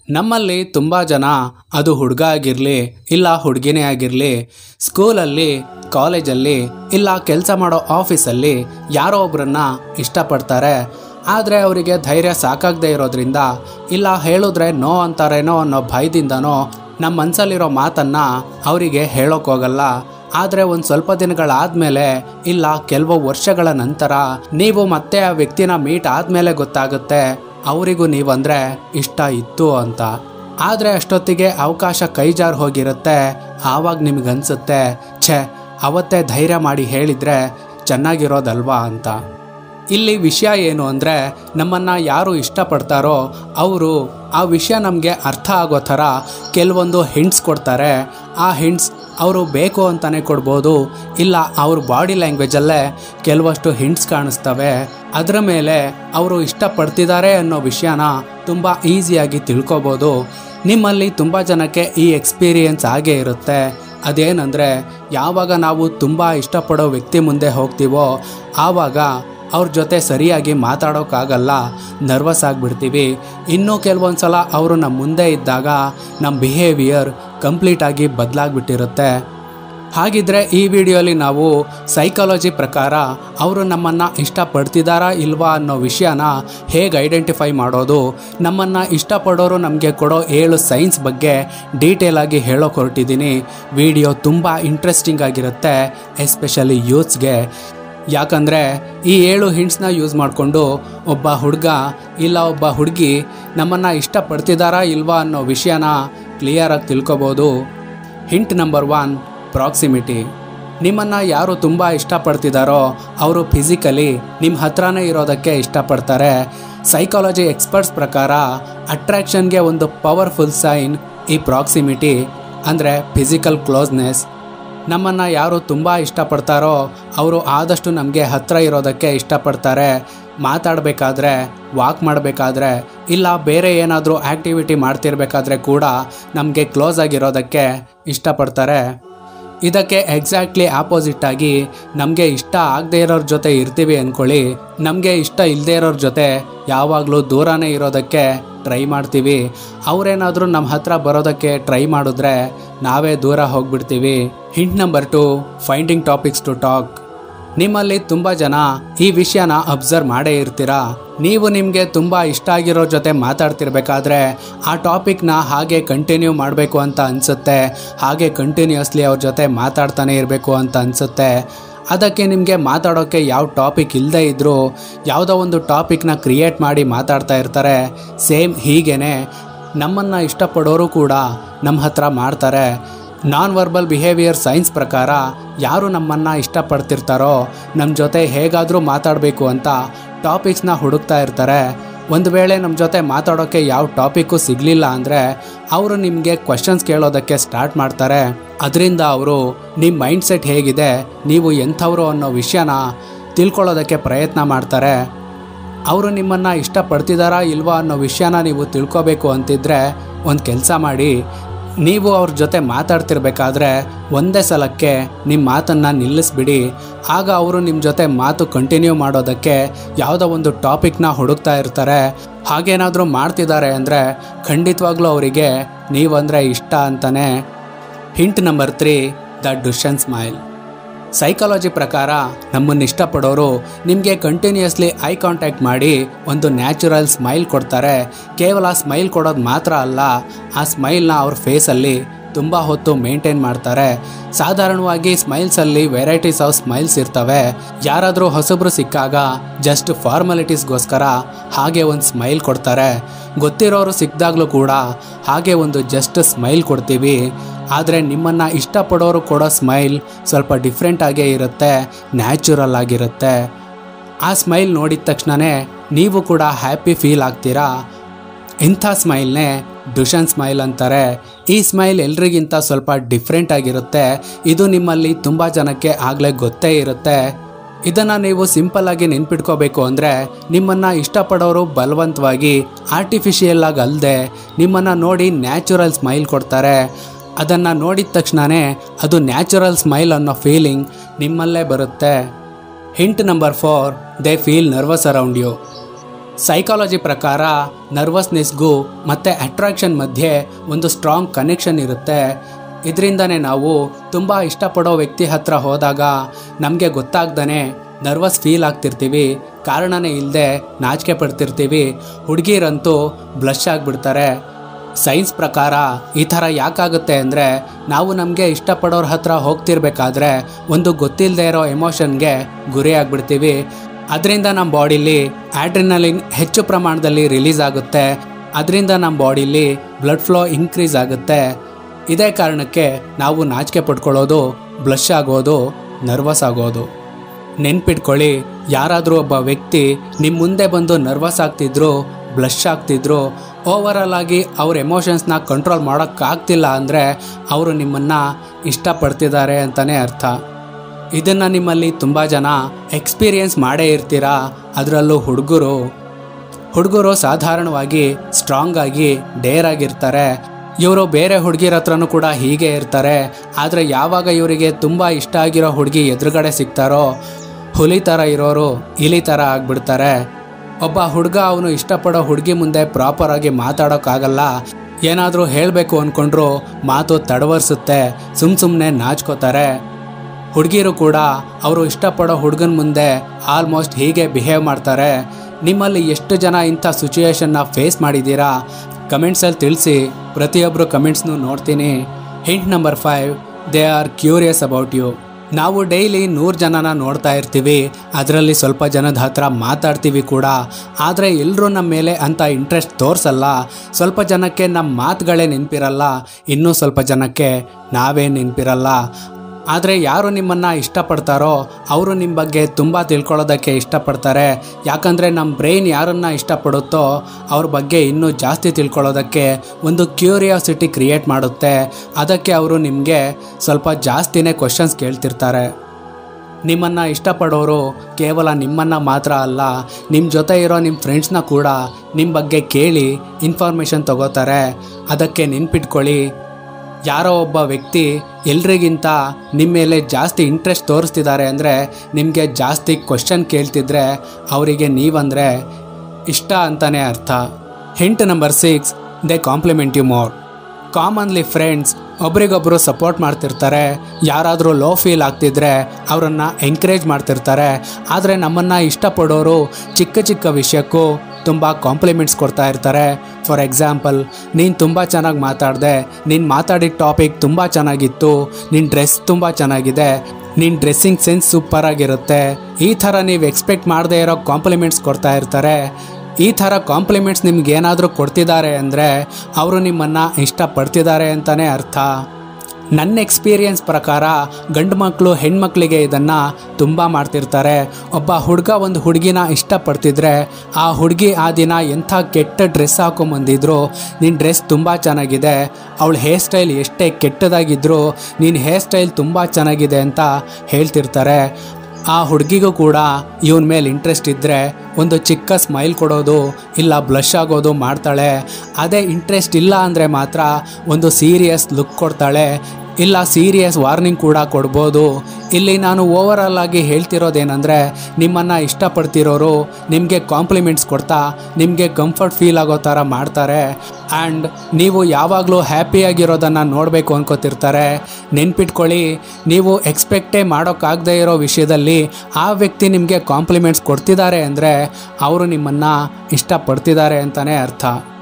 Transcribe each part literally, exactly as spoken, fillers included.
ನಮ್ಮಲ್ಲಿ ತುಂಬ ಜನ ಅದು ಹುಡುಗ ಆಗಿರಲಿ ಇಲ್ಲ ಹುಡುಗಿನೇ ಆಗಿರಲಿ ಸ್ಕೂಲಲ್ಲಿ ಕಾಲೇಜಲ್ಲಿ ಇಲ್ಲ ಕೆಲಸ ಮಾಡೋ ಆಫೀಸಲ್ಲಿ ಯಾರೋ ಒಬ್ಬರನ್ನ ಇಷ್ಟಪಡ್ತಾರೆ. ಆದರೆ ಅವರಿಗೆ ಧೈರ್ಯ ಸಾಕಾಗದೇ ಇರೋದ್ರಿಂದ ಇಲ್ಲ ಹೇಳಿದ್ರೆ ನೋ ಅಂತಾರೇನೋ ಅನ್ನೋ ಭಯದಿಂದನೋ ನಮ್ಮ ಮನಸ್ಸಲ್ಲಿರೋ ಮಾತನ್ನು ಅವರಿಗೆ ಹೇಳೋಕ್ಕೋಗಲ್ಲ. ಆದರೆ ಒಂದು ಸ್ವಲ್ಪ ದಿನಗಳಾದಮೇಲೆ ಇಲ್ಲ ಕೆಲವು ವರ್ಷಗಳ ನಂತರ ನೀವು ಮತ್ತೆ ಆ ವ್ಯಕ್ತಿನ ಮೀಟ್ ಆದಮೇಲೆ ಗೊತ್ತಾಗುತ್ತೆ ಅವರಿಗೂ ನೀವಂದರೆ ಇಷ್ಟ ಇತ್ತು ಅಂತ. ಆದರೆ ಅಷ್ಟೊತ್ತಿಗೆ ಅವಕಾಶ ಕೈ ಜಾರಿ ಹೋಗಿರುತ್ತೆ. ಆವಾಗ ನಿಮಗನ್ಸುತ್ತೆ ಛೇ ಅವತ್ತೇ ಧೈರ್ಯ ಮಾಡಿ ಹೇಳಿದರೆ ಚೆನ್ನಾಗಿರೋದಲ್ವಾ ಅಂತ. ಇಲ್ಲಿ ವಿಷಯ ಏನು ಅಂದರೆ ನಮ್ಮನ್ನು ಯಾರು ಇಷ್ಟಪಡ್ತಾರೋ ಅವರು ಆ ವಿಷಯ ನಮಗೆ ಅರ್ಥ ಆಗೋ ಥರ ಕೆಲವೊಂದು ಹಿಂಟ್ಸ್ ಕೊಡ್ತಾರೆ. ಆ ಹಿಂಟ್ಸ್ ಅವರು ಬೇಕು ಅಂತಲೇ ಕೊಡ್ಬೋದು, ಇಲ್ಲ ಅವ್ರ ಬಾಡಿ ಲ್ಯಾಂಗ್ವೇಜಲ್ಲೇ ಕೆಲವಷ್ಟು ಹಿಂಟ್ಸ್ ಕಾಣಿಸ್ತವೆ. ಅದರ ಮೇಲೆ ಅವರು ಇಷ್ಟಪಡ್ತಿದ್ದಾರೆ ಅನ್ನೋ ವಿಷಯನ ತುಂಬ ಈಸಿಯಾಗಿ ತಿಳ್ಕೊಬೋದು. ನಿಮ್ಮಲ್ಲಿ ತುಂಬ ಜನಕ್ಕೆ ಈ ಎಕ್ಸ್ಪೀರಿಯೆನ್ಸ್ ಆಗೇ ಇರುತ್ತೆ. ಅದೇನೆಂದರೆ ಯಾವಾಗ ನಾವು ತುಂಬ ಇಷ್ಟಪಡೋ ವ್ಯಕ್ತಿ ಮುಂದೆ ಹೋಗ್ತೀವೋ ಆವಾಗ ಅವ್ರ ಜೊತೆ ಸರಿಯಾಗಿ ಮಾತಾಡೋಕ್ಕಾಗಲ್ಲ, ನರ್ವಸ್ ಆಗಿಬಿಡ್ತೀವಿ. ಇನ್ನೂ ಕೆಲವೊಂದು ಸಲ ಅವರು ನಮ್ಮ ಮುಂದೆ ಇದ್ದಾಗ ನಮ್ಮ ಬಿಹೇವಿಯರ್ ಕಂಪ್ಲೀಟಾಗಿ ಬದಲಾಗ್ಬಿಟ್ಟಿರುತ್ತೆ. ಹಾಗಿದ್ರೆ ಈ ವಿಡಿಯೋಲಿ ನಾವು ಸೈಕಾಲಜಿ ಪ್ರಕಾರ ಅವರು ನಮ್ಮನ್ನು ಇಷ್ಟಪಡ್ತಿದ್ದಾರಾ ಇಲ್ವಾ ಅನ್ನೋ ವಿಷಯನ ಹೇಗೆ ಐಡೆಂಟಿಫೈ ಮಾಡೋದು, ನಮ್ಮನ್ನು ಇಷ್ಟಪಡೋರು ನಮಗೆ ಕೊಡೋ ಏಳು ಸೈನ್ಸ್ ಬಗ್ಗೆ ಡೀಟೇಲಾಗಿ ಹೇಳೋಕೆ ಹೊರಟಿದ್ದೀನಿ. ವಿಡಿಯೋ ತುಂಬ ಇಂಟ್ರೆಸ್ಟಿಂಗ್ ಆಗಿರುತ್ತೆ, ಎಸ್ಪೆಷಲಿ ಯೂತ್ಸ್ಗೆ. ಯಾಕಂದರೆ ಈ ಏಳು ಹಿಂಟ್ಸ್ನ ಯೂಸ್ ಮಾಡಿಕೊಂಡು ಒಬ್ಬ ಹುಡುಗ ಇಲ್ಲ ಒಬ್ಬ ಹುಡುಗಿ ನಮ್ಮನ್ನು ಇಷ್ಟಪಡ್ತಿದ್ದಾರಾ ಇಲ್ವಾ ಅನ್ನೋ ವಿಷಯನ ಕ್ಲಿಯರಾಗಿ ತಿಳ್ಕೊಬೋದು. Hint number one, proximity. ನಿಮ್ಮನ್ನು ಯಾರು ತುಂಬ ಇಷ್ಟಪಡ್ತಿದ್ದಾರೋ ಅವರು ಫಿಸಿಕಲಿ ನಿಮ್ಮ ಹತ್ರನೇ ಇರೋದಕ್ಕೆ ಇಷ್ಟಪಡ್ತಾರೆ. ಸೈಕಾಲಜಿ ಎಕ್ಸ್ಪರ್ಟ್ಸ್ ಪ್ರಕಾರ ಅಟ್ರಾಕ್ಷನ್ಗೆ ಒಂದು ಪವರ್ಫುಲ್ ಸೈನ್ ಈ ಪ್ರಾಕ್ಸಿಮಿಟಿ ಅಂದರೆ ಫಿಸಿಕಲ್ ಕ್ಲೋಸ್ನೆಸ್. ನಮ್ಮನ್ನು ಯಾರು ತುಂಬ ಇಷ್ಟಪಡ್ತಾರೋ ಅವರು ಆದಷ್ಟು ನಮಗೆ ಹತ್ತಿರ ಇರೋದಕ್ಕೆ ಇಷ್ಟಪಡ್ತಾರೆ. ಮಾತಾಡಬೇಕಾದ್ರೆ, ವಾಕ್ ಮಾಡಬೇಕಾದ್ರೆ ಇಲ್ಲ ಬೇರೆ ಏನಾದರೂ ಆ್ಯಕ್ಟಿವಿಟಿ ಮಾಡ್ತಿರ್ಬೇಕಾದ್ರೆ ಕೂಡ ನಮಗೆ ಕ್ಲೋಸ್ ಆಗಿರೋದಕ್ಕೆ ಇಷ್ಟಪಡ್ತಾರೆ. ಇದಕ್ಕೆ ಎಕ್ಸಾಕ್ಟ್ಲಿ ಆಪೋಸಿಟ್ಟಾಗಿ ನಮಗೆ ಇಷ್ಟ ಆಗದೇ ಇರೋರ ಜೊತೆ ಇರ್ತೀವಿ ಅಂದ್ಕೊಳ್ಳಿ, ನಮಗೆ ಇಷ್ಟ ಇಲ್ಲದೇ ಇರೋರ ಜೊತೆ ಯಾವಾಗಲೂ ದೂರನೇ ಇರೋದಕ್ಕೆ ಟ್ರೈ ಮಾಡ್ತೀವಿ. ಅವರೇನಾದರೂ ನಮ್ಮ ಹತ್ರ ಬರೋದಕ್ಕೆ ಟ್ರೈ ಮಾಡಿದ್ರೆ ನಾವೇ ದೂರ ಹೋಗ್ಬಿಡ್ತೀವಿ. Hint number two, finding topics to talk. ನಿಮ್ಮಲ್ಲಿ ತುಂಬ ಜನ ಈ ವಿಷಯನ ಅಬ್ಸರ್ವ್ ಮಾಡೇ ಇರ್ತೀರಾ. ನೀವು ನಿಮಗೆ ತುಂಬ ಇಷ್ಟ ಆಗಿರೋ ಜೊತೆ ಮಾತಾಡ್ತಿರ್ಬೇಕಾದ್ರೆ ಆ ಟಾಪಿಕ್ನ ಹಾಗೆ ಕಂಟಿನ್ಯೂ ಮಾಡಬೇಕು ಅಂತ ಅನಿಸುತ್ತೆ, ಹಾಗೆ ಕಂಟಿನ್ಯೂಸ್ಲಿ ಅವ್ರ ಜೊತೆ ಮಾತಾಡ್ತಾನೆ ಇರಬೇಕು ಅಂತ ಅನಿಸುತ್ತೆ. ಅದಕ್ಕೆ ನಿಮಗೆ ಮಾತಾಡೋಕ್ಕೆ ಯಾವ ಟಾಪಿಕ್ ಇಲ್ಲದೇ ಇದ್ದರೂ ಯಾವುದೋ ಒಂದು ಟಾಪಿಕ್ನ ಕ್ರಿಯೇಟ್ ಮಾಡಿ ಮಾತಾಡ್ತಾ ಇರ್ತಾರೆ. ಸೇಮ್ ಹೀಗೇ ನಮ್ಮನ್ನು ಇಷ್ಟಪಡೋರು ಕೂಡ ನಮ್ಮ ಹತ್ರ ಮಾಡ್ತಾರೆ. ನಾನ್ ವರ್ಬಲ್ ಬಿಹೇವಿಯರ್ ಸೈನ್ಸ್ ಪ್ರಕಾರ ಯಾರು ನಮ್ಮನ್ನು ಇಷ್ಟಪಡ್ತಿರ್ತಾರೋ ನಮ್ಮ ಜೊತೆ ಹೇಗಾದರೂ ಮಾತಾಡಬೇಕು ಅಂತ ಟಾಪಿಕ್ಸ್ನ ಹುಡುಕ್ತಾ ಇರ್ತಾರೆ. ಒಂದು ವೇಳೆ ನಮ್ಮ ಜೊತೆ ಮಾತಾಡೋಕ್ಕೆ ಯಾವ ಟಾಪಿಕ್ಕು ಸಿಗಲಿಲ್ಲ ಅಂದರೆ ಅವರು ನಿಮಗೆ ಕ್ವೆಶನ್ಸ್ ಕೇಳೋದಕ್ಕೆ ಸ್ಟಾರ್ಟ್ ಮಾಡ್ತಾರೆ. ಅದರಿಂದ ಅವರು ನಿಮ್ಮ ಮೈಂಡ್ ಸೆಟ್ ಹೇಗಿದೆ, ನೀವು ಎಂಥವರು ಅನ್ನೋ ವಿಷಯನ ತಿಳ್ಕೊಳ್ಳೋದಕ್ಕೆ ಪ್ರಯತ್ನ ಮಾಡ್ತಾರೆ. ಅವರು ನಿಮ್ಮನ್ನು ಇಷ್ಟಪಡ್ತಿದ್ದಾರಾ ಇಲ್ವಾ ಅನ್ನೋ ವಿಷಯನ ನೀವು ತಿಳ್ಕೊಬೇಕು ಅಂತಿದ್ರೆ ಒಂದು ಕೆಲಸ ಮಾಡಿ, ನೀವು ಅವ್ರ ಜೊತೆ ಮಾತಾಡ್ತಿರ್ಬೇಕಾದ್ರೆ ಒಂದೇ ಸಲಕ್ಕೆ ನಿಮ್ಮ ಮಾತನ್ನು ನಿಲ್ಲಿಸ್ಬಿಡಿ. ಆಗ ಅವರು ನಿಮ್ಮ ಜೊತೆ ಮಾತು ಕಂಟಿನ್ಯೂ ಮಾಡೋದಕ್ಕೆ ಯಾವುದೋ ಒಂದು ಟಾಪಿಕ್ನ ಹುಡುಕ್ತಾ ಇರ್ತಾರೆ. ಹಾಗೇನಾದರೂ ಮಾಡ್ತಿದ್ದಾರೆ ಅಂದರೆ ಖಂಡಿತವಾಗ್ಲೂ ಅವರಿಗೆ ನೀವಂದರೆ ಇಷ್ಟ ಅಂತಾನೆ. Hint number three, the Duchenne smile. Psychology ಪ್ರಕಾರ ನಮ್ಮನ್ನು ಇಷ್ಟಪಡೋರು ನಿಮಗೆ ಕಂಟಿನ್ಯೂಸ್ಲಿ ಐ ಕಾಂಟ್ಯಾಕ್ಟ್ ಮಾಡಿ ಒಂದು ನ್ಯಾಚುರಲ್ ಸ್ಮೈಲ್ ಕೊಡ್ತಾರೆ. ಕೇವಲ ಸ್ಮೈಲ್ ಕೊಡೋದು ಮಾತ್ರ ಅಲ್ಲ, ಆ ಸ್ಮೈಲ್ನ ಅವ್ರ ಫೇಸಲ್ಲಿ ತುಂಬ ಹೊತ್ತು ಮೇಂಟೈನ್ ಮಾಡ್ತಾರೆ. ಸಾಧಾರಣವಾಗಿ ಸ್ಮೈಲ್ಸಲ್ಲಿ ವೆರೈಟೀಸ್ ಆಫ್ ಸ್ಮೈಲ್ಸ್ ಇರ್ತವೆ. ಯಾರಾದರೂ ಹೊಸಬ್ರು ಸಿಕ್ಕಾಗ ಜಸ್ಟ್ ಫಾರ್ಮಾಲಿಟೀಸ್ಗೋಸ್ಕರ ಹಾಗೆ ಒಂದು ಸ್ಮೈಲ್ ಕೊಡ್ತಾರೆ. ಗೊತ್ತಿರೋರು ಸಿಕ್ಕಿದಾಗಲೂ ಕೂಡ ಹಾಗೆ ಒಂದು ಜಸ್ಟ್ ಸ್ಮೈಲ್ ಕೊಡ್ತೀವಿ. ಆದರೆ ನಿಮ್ಮನ್ನು ಇಷ್ಟಪಡೋರು ಕೊಡೋ ಸ್ಮೈಲ್ ಸ್ವಲ್ಪ ಡಿಫ್ರೆಂಟಾಗೇ ಇರುತ್ತೆ, ನ್ಯಾಚುರಲ್ ಆಗಿರುತ್ತೆ. ಆ ಸ್ಮೈಲ್ ನೋಡಿದ ತಕ್ಷಣವೇ ನೀವು ಕೂಡ ಹ್ಯಾಪಿ ಫೀಲ್ ಆಗ್ತೀರಾ. ಇಂಥ ಸ್ಮೈಲ್ನೇ ಡುಷನ್ ಸ್ಮೈಲ್ ಅಂತಾರೆ. ಈ ಸ್ಮೈಲ್ ಎಲ್ರಿಗಿಂತ ಸ್ವಲ್ಪ ಡಿಫ್ರೆಂಟ್ ಆಗಿರುತ್ತೆ. ಇದು ನಿಮ್ಮಲ್ಲಿ ತುಂಬ ಜನಕ್ಕೆ ಆಗಲೇ ಗೊತ್ತೇ ಇರುತ್ತೆ. ಇದನ್ನು ನೀವು ಸಿಂಪಲ್ಲಾಗಿ ನೆನ್ಪಿಟ್ಕೋಬೇಕು ಅಂದರೆ ನಿಮ್ಮನ್ನು ಇಷ್ಟಪಡೋರು ಬಲವಂತವಾಗಿ ಆರ್ಟಿಫಿಷಿಯಲ್ ಆಗಿ ಅಲ್ಲದೆ ನಿಮ್ಮನ್ನು ನೋಡಿ ನ್ಯಾಚುರಲ್ ಸ್ಮೈಲ್ ಕೊಡ್ತಾರೆ. ಅದನ್ನು ನೋಡಿದ ತಕ್ಷಣವೇ ಅದು ನ್ಯಾಚುರಲ್ ಸ್ಮೈಲ್ ಅನ್ನೋ ಫೀಲಿಂಗ್ ನಿಮ್ಮಲ್ಲೇ ಬರುತ್ತೆ. Hint number four, they feel nervous around you. Psychology ಪ್ರಕಾರ ನರ್ವಸ್ನೆಸ್ಗೂ ಮತ್ತು ಅಟ್ರಾಕ್ಷನ್ ಮಧ್ಯೆ ಒಂದು ಸ್ಟ್ರಾಂಗ್ ಕನೆಕ್ಷನ್ ಇರುತ್ತೆ. ಇದರಿಂದನೇ ನಾವು ತುಂಬ ಇಷ್ಟಪಡೋ ವ್ಯಕ್ತಿ ಹತ್ರ ಹೋದಾಗ ನಮಗೆ ಗೊತ್ತಾಗ್ದೇ ನರ್ವಸ್ ಫೀಲ್ ಆಗ್ತಿರ್ತೀವಿ, ಕಾರಣನೇ ಇಲ್ಲದೆ ನಾಚಿಕೆ ಪಡ್ತಿರ್ತೀವಿ. ಹುಡುಗಿರಂತೂ ಬ್ಲಷ್ ಆಗಿಬಿಡ್ತಾರೆ. ಸೈನ್ಸ್ ಪ್ರಕಾರ ಈ ಥರ ಯಾಕಾಗುತ್ತೆ ಅಂದರೆ ನಾವು ನಮಗೆ ಇಷ್ಟಪಡೋರ ಹತ್ರ ಹೋಗ್ತಿರ್ಬೇಕಾದ್ರೆ ಒಂದು ಗೊತ್ತಿಲ್ಲದೆ ಇರೋ ಎಮೋಷನ್ಗೆ ಗುರಿ ಆಗಿಬಿಡ್ತೀವಿ. ಅದರಿಂದ ನಮ್ಮ ಬಾಡಿಲಿ ಆಡ್ರಿನಲಿನ್ ಹೆಚ್ಚು ಪ್ರಮಾಣದಲ್ಲಿ ರಿಲೀಸ್ ಆಗುತ್ತೆ. ಅದರಿಂದ ನಮ್ಮ ಬಾಡಿಲಿ ಬ್ಲಡ್ ಫ್ಲೋ ಇನ್ಕ್ರೀಸ್ ಆಗುತ್ತೆ. ಇದೇ ಕಾರಣಕ್ಕೆ ನಾವು ನಾಚಿಕೆ ಪಡ್ಕೊಳ್ಳೋದು, ಬ್ಲಷ್ ಆಗೋದು, ನರ್ವಸ್ ಆಗೋದು. ನೆನ್ಪಿಟ್ಕೊಳ್ಳಿ, ಯಾರಾದರೂ ಒಬ್ಬ ವ್ಯಕ್ತಿ ನಿಮ್ಮ ಮುಂದೆ ಬಂದು ನರ್ವಸ್ ಆಗ್ತಿದ್ರು, ಬ್ಲಷ್ ಆಗ್ತಿದ್ರು, ಓವರಾಲ್ ಆಗಿ ಅವ್ರ ಎಮೋಷನ್ಸ್ನ ಕಂಟ್ರೋಲ್ ಮಾಡೋಕ್ಕಾಗ್ತಿಲ್ಲ ಅಂದರೆ ಅವರು ನಿಮ್ಮನ್ನು ಇಷ್ಟಪಡ್ತಿದ್ದಾರೆ ಅಂತಲೇ ಅರ್ಥ. ಇದನ್ನು ನಿಮ್ಮಲ್ಲಿ ತುಂಬ ಜನ ಎಕ್ಸ್ಪೀರಿಯೆನ್ಸ್ ಮಾಡೇ ಇರ್ತೀರಾ. ಅದರಲ್ಲೂ ಹುಡುಗರು ಹುಡುಗರು ಸಾಧಾರಣವಾಗಿ ಸ್ಟ್ರಾಂಗ್ ಆಗಿ ಡೇರ್ ಆಗಿರ್ತಾರೆ. ಇವರು ಬೇರೆ ಹುಡುಗಿರ ಹತ್ರನೂ ಕೂಡ ಹೀಗೆ ಇರ್ತಾರೆ. ಆದರೆ ಯಾವಾಗ ಇವರಿಗೆ ತುಂಬ ಇಷ್ಟ ಆಗಿರೋ ಹುಡುಗಿ ಎದುರುಗಡೆ ಸಿಗ್ತಾರೋ ಹುಲಿ ಥರ ಇರೋರು ಇಲಿ ಥರ ಆಗಿಬಿಡ್ತಾರೆ. ಒಬ್ಬ ಹುಡುಗ ಅವನು ಇಷ್ಟಪಡೋ ಹುಡುಗಿ ಮುಂದೆ ಪ್ರಾಪರಾಗಿ ಮಾತಾಡೋಕ್ಕಾಗಲ್ಲ. ಏನಾದರೂ ಹೇಳಬೇಕು ಅಂದ್ಕೊಂಡ್ರು ಮಾತು ತಡವರ್ಸುತ್ತೆ, ಸುಮ್ಮ ಸುಮ್ಮನೆ ನಾಚ್ಕೋತಾರೆ. ಹುಡುಗಿರು ಕೂಡ ಅವರು ಇಷ್ಟಪಡೋ ಹುಡುಗನ ಮುಂದೆ ಆಲ್ಮೋಸ್ಟ್ ಹೀಗೆ ಬಿಹೇವ್ ಮಾಡ್ತಾರೆ. ನಿಮ್ಮಲ್ಲಿ ಎಷ್ಟು ಜನ ಇಂಥ ಸಿಚುವೇಶನ್ನ ಫೇಸ್ ಮಾಡಿದ್ದೀರಾ ಕಮೆಂಟ್ಸಲ್ಲಿ ತಿಳಿಸಿ. ಪ್ರತಿಯೊಬ್ಬರು ಕಮೆಂಟ್ಸ್ನು ನೋಡ್ತೀನಿ. Hint number five, they are curious about you. ನಾವು ಡೈಲಿ ನೂರು ಜನನ ನೋಡ್ತಾ ಇರ್ತೀವಿ, ಅದರಲ್ಲಿ ಸ್ವಲ್ಪ ಜನದ ಹತ್ರ ಮಾತಾಡ್ತೀವಿ ಕೂಡ. ಆದರೆ ಎಲ್ಲರೂ ನಮ್ಮ ಮೇಲೆ ಅಂಥ ಇಂಟ್ರೆಸ್ಟ್ ತೋರಿಸಲ್ಲ. ಸ್ವಲ್ಪ ಜನಕ್ಕೆ ನಮ್ಮ ಮಾತುಗಳೇ ನೆನಪಿರಲ್ಲ, ಇನ್ನೂ ಸ್ವಲ್ಪ ಜನಕ್ಕೆ ನಾವೇ ನೆನಪಿರಲ್ಲ. ಆದರೆ ಯಾರು ನಿಮ್ಮನ್ನು ಇಷ್ಟಪಡ್ತಾರೋ ಅವರು ನಿಮ್ಮ ಬಗ್ಗೆ ತುಂಬ ತಿಳ್ಕೊಳ್ಳೋದಕ್ಕೆ ಇಷ್ಟಪಡ್ತಾರೆ. ಯಾಕಂದರೆ ನಮ್ಮ ಬ್ರೈನ್ ಯಾರನ್ನು ಇಷ್ಟಪಡುತ್ತೋ ಅವ್ರ ಬಗ್ಗೆ ಇನ್ನೂ ಜಾಸ್ತಿ ತಿಳ್ಕೊಳ್ಳೋದಕ್ಕೆ ಒಂದು ಕ್ಯೂರಿಯಾಸಿಟಿ ಕ್ರಿಯೇಟ್ ಮಾಡುತ್ತೆ. ಅದಕ್ಕೆ ಅವರು ನಿಮಗೆ ಸ್ವಲ್ಪ ಜಾಸ್ತಿನೇ ಕ್ವಶನ್ಸ್ ಕೇಳ್ತಿರ್ತಾರೆ. ನಿಮ್ಮನ್ನು ಇಷ್ಟಪಡೋರು ಕೇವಲ ನಿಮ್ಮನ್ನು ಮಾತ್ರ ಅಲ್ಲ, ನಿಮ್ಮ ಜೊತೆ ಇರೋ ನಿಮ್ಮ ಫ್ರೆಂಡ್ಸ್ನ ಕೂಡ ನಿಮ್ಮ ಬಗ್ಗೆ ಕೇಳಿ ಇನ್ಫಾರ್ಮೇಷನ್ ತಗೋತಾರೆ. ಅದಕ್ಕೆ ನೆನ್ಪಿಟ್ಕೊಳ್ಳಿ, ಯಾರೋ ಒಬ್ಬ ವ್ಯಕ್ತಿ ಎಲ್ರಿಗಿಂತ ನಿಮ್ಮ ಮೇಲೆ ಜಾಸ್ತಿ ಇಂಟ್ರೆಸ್ಟ್ ತೋರಿಸ್ತಿದ್ದಾರೆ ಅಂದರೆ ನಿಮಗೆ ಜಾಸ್ತಿ ಕ್ವಶನ್ ಕೇಳ್ತಿದ್ರೆ ಅವರಿಗೆ ನೀವಂದರೆ ಇಷ್ಟ ಅಂತಲೇ ಅರ್ಥ. Hint number six, they compliment you more. Commonly friends ಒಬ್ರಿಗೊಬ್ಬರು ಸಪೋರ್ಟ್ ಮಾಡ್ತಿರ್ತಾರೆ. ಯಾರಾದರೂ ಲೋ ಫೀಲ್ ಆಗ್ತಿದ್ರೆ ಅವರನ್ನು ಎಂಕರೇಜ್ ಮಾಡ್ತಿರ್ತಾರೆ. ಆದರೆ ನಮ್ಮನ್ನು ಇಷ್ಟಪಡೋರು ಚಿಕ್ಕ ಚಿಕ್ಕ ವಿಷಯಕ್ಕೂ ತುಂಬ ಕಾಂಪ್ಲಿಮೆಂಟ್ಸ್ ಕೊಡ್ತಾ ಇರ್ತಾರೆ. ಫಾರ್ ಎಕ್ಸಾಂಪಲ್, ನೀನು ತುಂಬ ಚೆನ್ನಾಗಿ ಮಾತಾಡಿದೆ, ನೀನು ಮಾತಾಡಿದ ಟಾಪಿಕ್ ತುಂಬ ಚೆನ್ನಾಗಿತ್ತು, ನಿನ್ನ ಡ್ರೆಸ್ ತುಂಬ ಚೆನ್ನಾಗಿದೆ, ನಿನ್ನ ಡ್ರೆಸ್ಸಿಂಗ್ ಸೆನ್ಸ್ ಸೂಪರಾಗಿರುತ್ತೆ. ಈ ಥರ ನೀವು ಎಕ್ಸ್ಪೆಕ್ಟ್ ಮಾಡದೇ ಇರೋ ಕಾಂಪ್ಲಿಮೆಂಟ್ಸ್ ಕೊಡ್ತಾ ಇರ್ತಾರೆ. ಈ ಥರ ಕಾಂಪ್ಲಿಮೆಂಟ್ಸ್ ನಿಮ್ಗೆ ಏನಾದರೂ ಕೊಡ್ತಿದ್ದಾರೆ ಅಂದರೆ ಅವರು ನಿಮ್ಮನ್ನು ಇಷ್ಟಪಡ್ತಿದ್ದಾರೆ ಅಂತಲೇ ಅರ್ಥ. ನನ್ನ ಎಕ್ಸ್ಪೀರಿಯನ್ಸ್ ಪ್ರಕಾರ ಗಂಡು ಮಕ್ಕಳು ಹೆಣ್ಮಕ್ಳಿಗೆ ಇದನ್ನು ತುಂಬ ಮಾಡ್ತಿರ್ತಾರೆ. ಒಬ್ಬ ಹುಡುಗ ಒಂದು ಹುಡುಗಿನ ಇಷ್ಟಪಡ್ತಿದ್ರೆ ಆ ಹುಡುಗಿ ಆ ದಿನ ಎಂಥ ಕೆಟ್ಟ ಡ್ರೆಸ್ ಹಾಕೊಂಬಂದಿದ್ರು, ನಿನ್ನ ಡ್ರೆಸ್ ತುಂಬ ಚೆನ್ನಾಗಿದೆ, ಅವಳ ಹೇರ್ ಸ್ಟೈಲ್ ಎಷ್ಟೇ ಕೆಟ್ಟದಾಗಿದ್ದರೂ ನಿನ್ನ ಹೇರ್ ಸ್ಟೈಲ್ ತುಂಬ ಚೆನ್ನಾಗಿದೆ ಅಂತ ಹೇಳ್ತಿರ್ತಾರೆ. ಆ ಹುಡುಗಿಗೂ ಕೂಡ ಇವನ ಮೇಲೆ ಇಂಟ್ರೆಸ್ಟ್ ಇದ್ದರೆ ಒಂದು ಚಿಕ್ಕ ಸ್ಮೈಲ್ ಕೊಡೋದು ಇಲ್ಲ ಬ್ಲಷ್ ಆಗೋದು ಮಾಡ್ತಾಳೆ. ಅದೇ ಇಂಟ್ರೆಸ್ಟ್ ಇಲ್ಲ ಅಂದರೆ ಮಾತ್ರ ಒಂದು ಸೀರಿಯಸ್ ಲುಕ್ ಕೊಡ್ತಾಳೆ, ಇಲ್ಲ ಸೀರಿಯಸ್ ವಾರ್ನಿಂಗ್ ಕೂಡ ಕೊಡ್ಬೋದು. ಇಲ್ಲಿ ನಾನು ಓವರಾಲ್ ಆಗಿ ಹೇಳ್ತಿರೋದೇನೆಂದರೆ, ನಿಮ್ಮನ್ನು ಇಷ್ಟಪಡ್ತಿರೋರು ನಿಮಗೆ ಕಾಂಪ್ಲಿಮೆಂಟ್ಸ್ ಕೊಡ್ತಾ ನಿಮಗೆ ಕಂಫರ್ಟ್ ಫೀಲ್ ಆಗೋ ಥರ ಮಾಡ್ತಾರೆ. ಆ್ಯಂಡ್ ನೀವು ಯಾವಾಗಲೂ ಹ್ಯಾಪಿಯಾಗಿರೋದನ್ನು ನೋಡಬೇಕು ಅನ್ಕೋತಿರ್ತಾರೆ. ನೆನ್ಪಿಟ್ಕೊಳ್ಳಿ, ನೀವು ಎಕ್ಸ್ಪೆಕ್ಟೇ ಮಾಡೋಕ್ಕಾಗದೇ ಇರೋ ವಿಷಯದಲ್ಲಿ ಆ ವ್ಯಕ್ತಿ ನಿಮಗೆ ಕಾಂಪ್ಲಿಮೆಂಟ್ಸ್ ಕೊಡ್ತಿದ್ದಾರೆ ಅಂದರೆ ಅವರು ನಿಮ್ಮನ್ನು ಇಷ್ಟಪಡ್ತಿದ್ದಾರೆ ಅಂತಲೇ ಅರ್ಥ.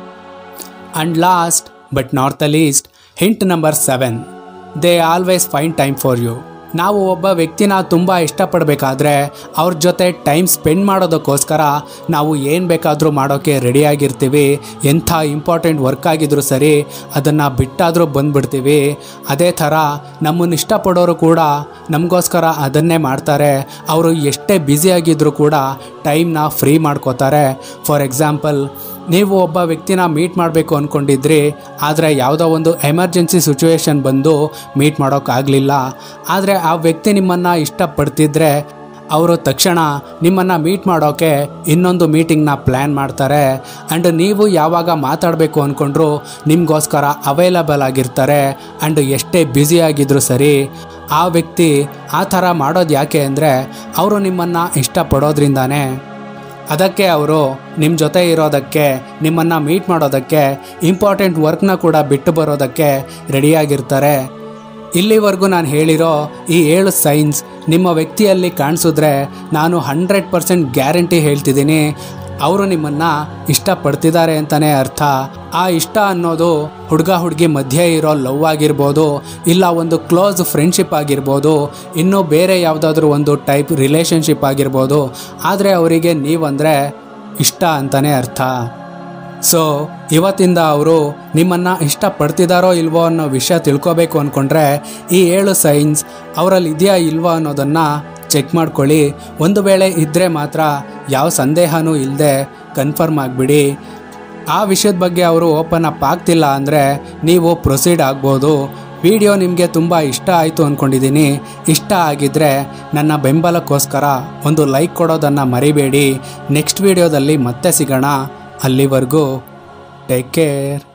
And last but not the least, hint number seven, they always find time for you. ನಾವು ಒಬ್ಬ ವ್ಯಕ್ತಿನ ತುಂಬ ಇಷ್ಟಪಡಬೇಕಾದ್ರೆ ಅವ್ರ ಜೊತೆ ಟೈಮ್ ಸ್ಪೆಂಡ್ ಮಾಡೋದಕ್ಕೋಸ್ಕರ ನಾವು ಏನು ಬೇಕಾದರೂ ಮಾಡೋಕ್ಕೆ ರೆಡಿಯಾಗಿರ್ತೀವಿ. ಎಂಥ ಇಂಪಾರ್ಟೆಂಟ್ ವರ್ಕ್ ಆಗಿದ್ರೂ ಸರಿ ಅದನ್ನು ಬಿಟ್ಟಾದರೂ ಬಂದುಬಿಡ್ತೀವಿ. ಅದೇ ಥರ ನಮ್ಮನ್ನು ಇಷ್ಟಪಡೋರು ಕೂಡ ನಮಗೋಸ್ಕರ ಅದನ್ನೇ ಮಾಡ್ತಾರೆ. ಅವರು ಎಷ್ಟೇ ಬ್ಯುಸಿಯಾಗಿದ್ದರೂ ಕೂಡ ಟೈಮ್ನ ಫ್ರೀ ಮಾಡ್ಕೋತಾರೆ. ಫಾರ್ ಎಕ್ಸಾಂಪಲ್, ನೀವು ಒಬ್ಬ ವ್ಯಕ್ತಿನ ಮೀಟ್ ಮಾಡಬೇಕು ಅಂದ್ಕೊಂಡಿದ್ರಿ, ಆದರೆ ಯಾವುದೋ ಒಂದು ಎಮರ್ಜೆನ್ಸಿ ಸಿಚುವೇಶನ್ ಬಂದು ಮೀಟ್ ಮಾಡೋಕ್ಕಾಗಲಿಲ್ಲ. ಆದರೆ ಆ ವ್ಯಕ್ತಿ ನಿಮ್ಮನ್ನು ಇಷ್ಟಪಡ್ತಿದ್ರೆ ಅವರು ತಕ್ಷಣ ನಿಮ್ಮನ್ನು ಮೀಟ್ ಮಾಡೋಕ್ಕೆ ಇನ್ನೊಂದು ಮೀಟಿಂಗ್ನ ಪ್ಲ್ಯಾನ್ ಮಾಡ್ತಾರೆ. ಆ್ಯಂಡ್ ನೀವು ಯಾವಾಗ ಮಾತಾಡಬೇಕು ಅಂದ್ಕೊಂಡ್ರು ನಿಮಗೋಸ್ಕರ ಅವೈಲಬಲ್ ಆಗಿರ್ತಾರೆ. ಆ್ಯಂಡ್ ಎಷ್ಟೇ ಬ್ಯುಸಿಯಾಗಿದ್ದರೂ ಸರಿ ಆ ವ್ಯಕ್ತಿ ಆ ಥರ ಮಾಡೋದು ಯಾಕೆ ಅಂದರೆ ಅವರು ನಿಮ್ಮನ್ನು ಇಷ್ಟಪಡೋದ್ರಿಂದಾನೇ. ಅದಕ್ಕೆ ಅವರು ನಿಮ್ಮ ಜೊತೆ ಇರೋದಕ್ಕೆ, ನಿಮ್ಮನ್ನು ಮೀಟ್ ಮಾಡೋದಕ್ಕೆ, ಇಂಪಾರ್ಟೆಂಟ್ ವರ್ಕ್ನ ಕೂಡ ಬಿಟ್ಟು ಬರೋದಕ್ಕೆ ರೆಡಿಯಾಗಿರ್ತಾರೆ. ಇಲ್ಲಿವರೆಗೂ ನಾನು ಹೇಳಿರೋ ಈ ಏಳು ಸೈನ್ಸ್ ನಿಮ್ಮ ವ್ಯಕ್ತಿಯಲ್ಲಿ ಕಾಣಿಸಿದ್ರೆ ನಾನು ಹಂಡ್ರೆಡ್ ಪರ್ಸೆಂಟ್ ಗ್ಯಾರಂಟಿ ಹೇಳ್ತಿದ್ದೀನಿ, ಅವರು ನಿಮ್ಮನ್ನು ಇಷ್ಟಪಡ್ತಿದ್ದಾರೆ ಅಂತಲೇ ಅರ್ಥ. ಆ ಇಷ್ಟ ಅನ್ನೋದು ಹುಡುಗ ಹುಡುಗಿ ಮಧ್ಯೆ ಇರೋ ಲವ್ ಆಗಿರ್ಬೋದು, ಇಲ್ಲ ಒಂದು ಕ್ಲೋಸ್ ಫ್ರೆಂಡ್ಶಿಪ್ ಆಗಿರ್ಬೋದು, ಇನ್ನೂ ಬೇರೆ ಯಾವುದಾದ್ರೂ ಒಂದು ಟೈಪ್ ರಿಲೇಷನ್ಶಿಪ್ ಆಗಿರ್ಬೋದು. ಆದರೆ ಅವರಿಗೆ ನೀವಂದರೆ ಇಷ್ಟ ಅಂತಲೇ ಅರ್ಥ. ಸೊ ಇವತ್ತಿಂದ ಅವರು ನಿಮ್ಮನ್ನು ಇಷ್ಟಪಡ್ತಿದ್ದಾರೋ ಇಲ್ವೋ ಅನ್ನೋ ವಿಷಯ ತಿಳ್ಕೊಬೇಕು ಅಂದ್ಕೊಂಡ್ರೆ ಈ ಏಳು ಸೈನ್ಸ್ ಅವರಲ್ಲಿ ಇದೆಯಾ ಇಲ್ವೋ ಅನ್ನೋದನ್ನು ಚೆಕ್ ಮಾಡ್ಕೊಳ್ಳಿ. ಒಂದು ವೇಳೆ ಇದ್ದರೆ ಮಾತ್ರ ಯಾವ ಸಂದೇಹನೂ ಇಲ್ಲದೆ ಕನ್ಫರ್ಮ್ ಆಗಿಬಿಡಿ. ಆ ವಿಷಯದ ಬಗ್ಗೆ ಅವರು ಓಪನ್ ಅಪ್ ಆಗ್ತಿಲ್ಲ ಅಂದರೆ ನೀವು ಪ್ರೊಸೀಡ್ ಆಗ್ಬೋದು. ವಿಡಿಯೋ ನಿಮಗೆ ತುಂಬ ಇಷ್ಟ ಆಯಿತು ಅಂದ್ಕೊಂಡಿದ್ದೀನಿ. ಇಷ್ಟ ಆಗಿದ್ದರೆ ನನ್ನ ಬೆಂಬಲಕ್ಕೋಸ್ಕರ ಒಂದು ಲೈಕ್ ಕೊಡೋದನ್ನು ಮರಿಬೇಡಿ. ನೆಕ್ಸ್ಟ್ ವಿಡಿಯೋದಲ್ಲಿ ಮತ್ತೆ ಸಿಗೋಣ. ಅಲ್ಲಿವರೆಗೂ ಟೇಕ್ ಕೇರ್.